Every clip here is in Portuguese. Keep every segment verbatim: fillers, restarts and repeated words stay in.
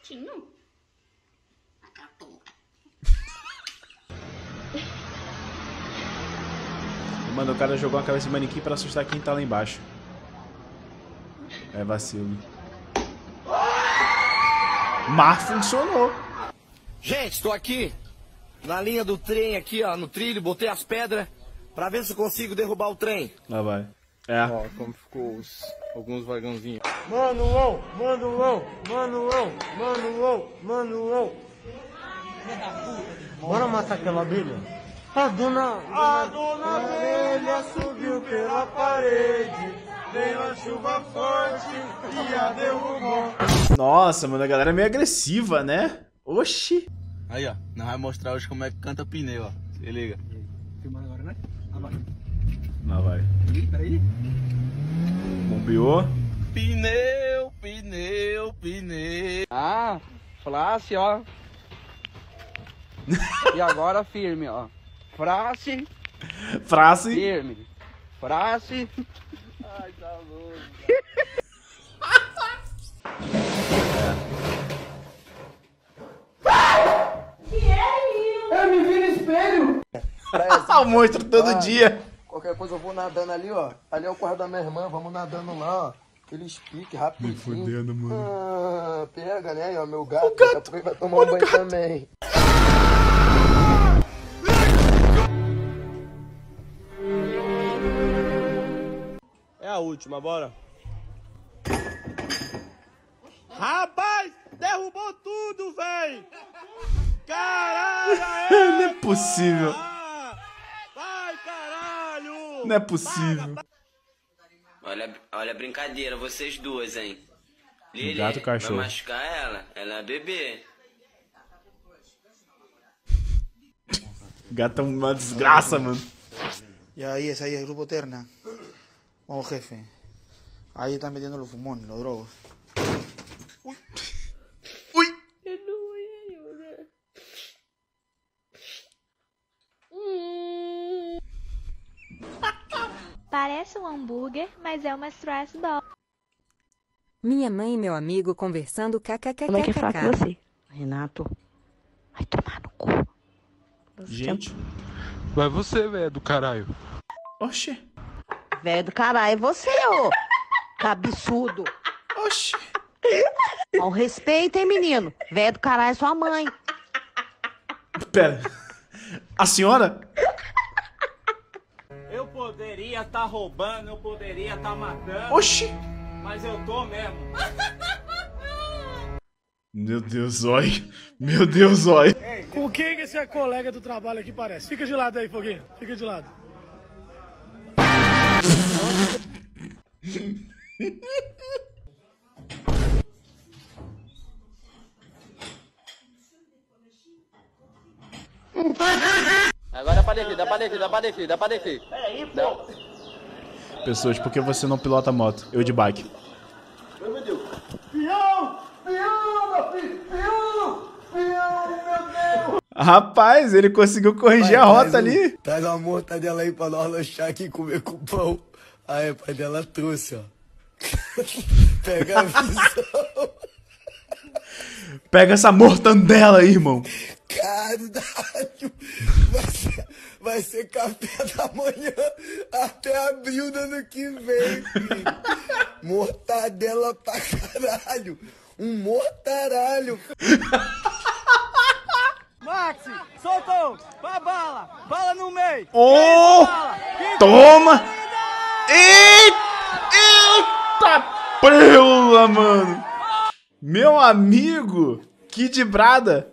quietinho. Mano, o cara jogou uma cabeça de manequim pra assustar quem tá lá embaixo. É vacilo. Mas funcionou. Gente, tô aqui na linha do trem aqui, ó, no trilho, botei as pedras pra ver se eu consigo derrubar o trem. Lá vai. É. Ó, como ficou os, alguns vagãozinhos. Manuão, manuão, manuão, manuão, manuão. Bora matar aquela abelha? A dona, a dona abelha subiu pela parede, veio a chuva forte e a derrubou. Nossa, mano, a galera é meio agressiva, né? Oxi. Aí, ó, nós vamos mostrar hoje como é que canta pneu, ó. Se liga. Filmando agora, né? Ah, vai. Lá vai. Ih, peraí. Bombeou. Pneu, pneu, pneu. Ah, flash, ó. E agora firme, ó. Frase, Frase. firme. Frase. Ai, tá louco. Eu me vi no espelho. O monstro todo dia. Qualquer coisa eu vou nadando ali, ó. Ali é o quarto da minha irmã, vamos nadando lá, ó. Aqueles piques rapidinho. Me fudendo, mano. Ah, pega, né? Aí, ó, meu gato, daqui a pouco ele vai tomar um banho também. É a última, bora. Rapaz, derrubou tudo, véi. Caralho, aê, Não é possível. porra. Vai, caralho. Não é possível. Olha, olha a brincadeira, vocês duas, hein? Lili, Gato e cachorro. vai machucar ela? Ela é bebê. Gato é uma desgraça, mano. Y ahí es, ahí es el grupo Terna. Vamos, jefe. Ahí están metiendo los fumones, los drogos. Ui. Eu não ia ajuda. Hum. Parece um hambúrguer, mas é uma stress ball. Minha mãe e meu amigo conversando kkkk. Como é que é falar com você? Renato, vai tomar no cu. Gente. Vai você, velho, do caralho. Oxi. Velho do caralho, é você, ô cabeçudo. Oxi. Ao respeito, hein, menino? Velho do caralho é sua mãe. Pera. A senhora? Eu poderia estar roubando, eu poderia estar matando. Oxi. Mas eu tô mesmo. Meu Deus, Zói. Meu Deus, Zói. Com quem que esse é colega do trabalho aqui parece? Fica de lado aí, Foguinho. Fica de lado. Agora dá pra descer, dá pra descer, dá pra descer, dá pra descer. Peraí, pô. Pessoas, por que você não pilota moto? Eu de bike. Ai, meu Deus. Pião! Pião, meu filho! Pião! Pião, meu Deus! Rapaz, ele conseguiu corrigir a rota ali. Pega uma mortadela aí pra nós lanchar aqui e comer com pão. Aí, o pai dela trouxe, ó. Pega a visão. Pega essa mortandela aí, irmão. Caralho, vai ser, vai ser café da manhã até abril do ano que vem, filho. Mortadela pra caralho. Um mortaralho. Maxi, soltou! Pra bala! Bala no meio! Oh! Toma! Eita! Eita! Preula, mano! Meu amigo! Que dibrada!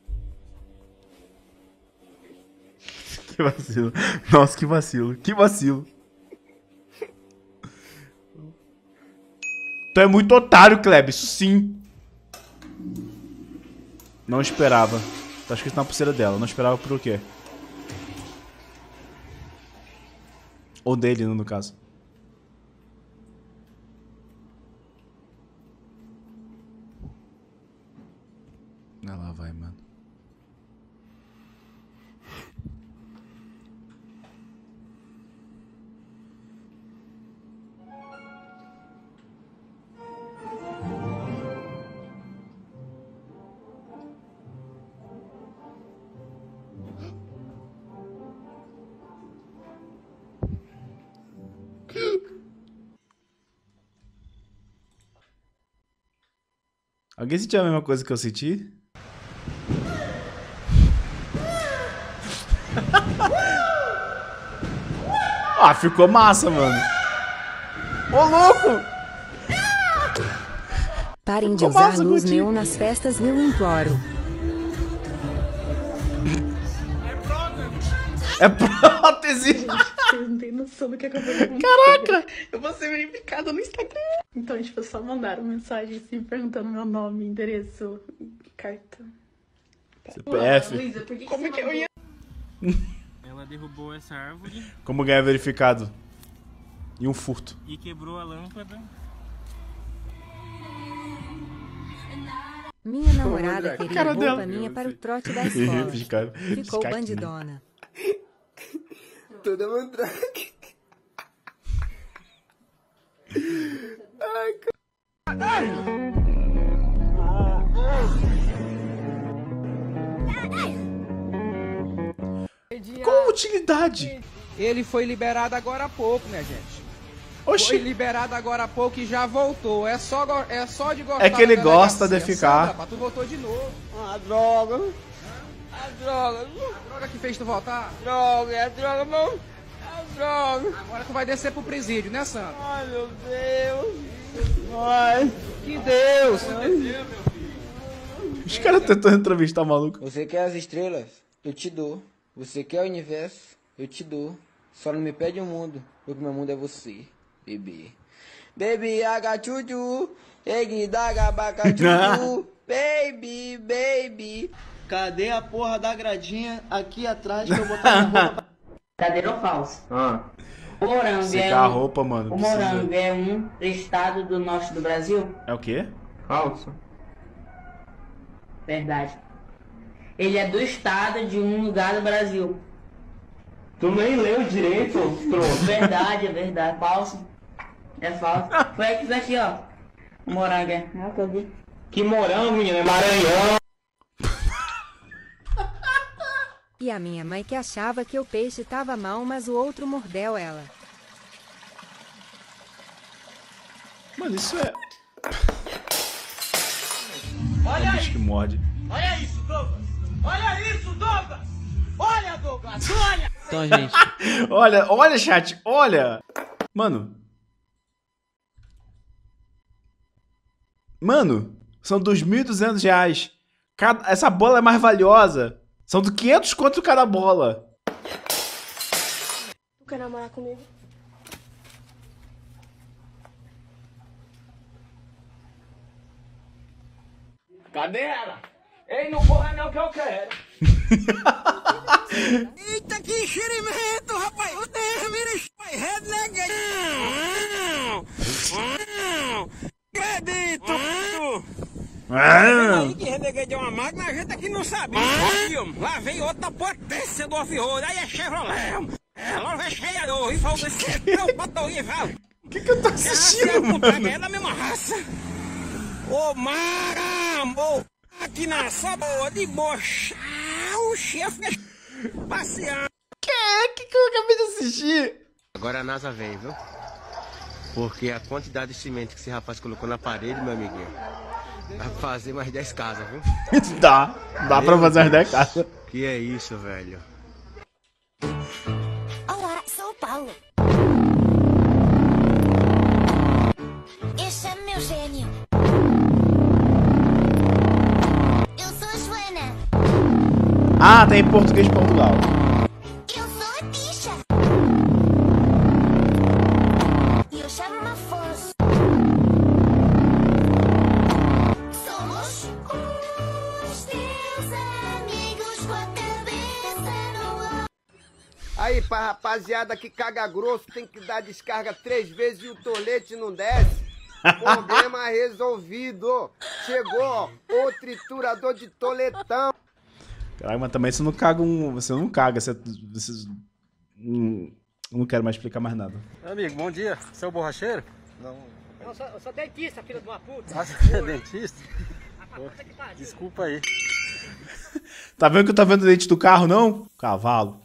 Que vacilo. Nossa, que vacilo. Que vacilo. Tu é muito otário, Kleb. Isso sim. Não esperava. Tá escrito na pulseira dela. Não esperava por o quê? Ou dele, no caso. Ah, lá vai, mano. Alguém sentiu a mesma coisa que eu senti? Ah, ficou massa, mano. Ô, louco! Parem de Ficou usar massa luz contigo. neon nas festas, eu imploro. É prótese! Vocês não têm noção do que acabou de acontecer. Caraca! Eu vou ser verificada no Instagram. Então, tipo, só mandaram mensagem assim, perguntando meu nome, endereço, cartão. C P F. Luísa, por que Como que eu ia... Ela derrubou essa árvore. Como ganhar verificado? E um furto. E quebrou a lâmpada. Minha namorada queria Cara roupa dela. minha para o trote da escola. Fiscal- Ficou fiscal- bandidona. Toda mandrake. Ai, Com utilidade. Ele foi liberado agora há pouco, né, gente? Oxi. Foi liberado agora há pouco e já voltou. É só, go- é só de gostar É que ele da gosta delegacia. de ficar. Sandra, pá, tu voltou de novo. Ah, droga. A droga. A droga que fez tu voltar? Droga, é droga, não. É droga. Agora tu vai descer pro presídio, né, Sandra? Ai, meu Deus. Ai, que Deus. Os caras tentando entrevistar o maluco. Você quer as estrelas? Eu te dou. Você quer o universo? Eu te dou. Só não me pede o mundo, porque meu mundo é você, bebê. Baby, I got you, you. Egg, daga, baca, you. Baby, baby. Cadê a porra da gradinha aqui atrás que eu botar na roupa? Verdadeiro ou falso? Ah. O morango, é Secar a um, roupa, mano. o precisa. morango é um estado do norte do Brasil? É o quê? Falso. Verdade. Ele é do estado de um lugar do Brasil. Tu nem leu direito, trouxa. Verdade, é verdade. Falso. É falso. Foi aqui, aqui, ó. O morango é. É o que eu vi. Que morango, menina, é Maranhão. E a minha mãe que achava que o peixe tava mal, mas o outro mordeu ela. Mano, isso é... Olha É um bicho que morde. Olha isso, Douglas. Olha isso, Douglas. Olha, Douglas, olha. Então, gente. Olha, olha, chat, olha. Mano. Mano, são dois mil e duzentos reais. Cada... Essa bola é mais valiosa. São de quinhentos conto cada bola. Tu quer namorar comigo? Cadê ela? Ei, não corra não que eu quero. Eita, que enxerimento, rapaz. O Deus, vira pai, renega. Acredito. Aí que reneguei de uma máquina, a gente aqui não sabia. Lá vem outra potência do off-road, aí é Chevrolet. É, logo é cheia do e falou assim, eu botou e fala. O que que eu tô assistindo, mano? É da mesma raça. Ô, Maramo, aqui na sua boa de bocha, o chefe passear. Que é? Que que eu acabei de assistir? Agora a NASA vem, viu? Porque a quantidade de cimento que esse rapaz colocou na parede, meu amiguinho, vai fazer mais dez casas, viu? Dá, dá pra fazer umas dez casas. Que é isso, velho? Olá, sou o Paulo. Eu chamo meu gênio. Eu sou a Joana. Ah, tá em português de Portugal. Eu sou a Tisha. E eu chamo-me Afonso. Somos os teus amigos com a cabeça no ar. Aí, pra rapaziada que caga grosso, tem que dar descarga três vezes e o tolete não desce. Problema resolvido. Chegou, ó, o triturador de toletão. Caraca, mas também você não caga um... Você não caga, você... você hum, não quero mais explicar mais nada. Amigo, bom dia. Você é o borracheiro? Não. Eu sou, eu sou dentista, filho de uma puta. Ah, você é dentista? Pô, desculpa aí. Tá vendo que eu tô vendo o dente do carro, não? Cavalo.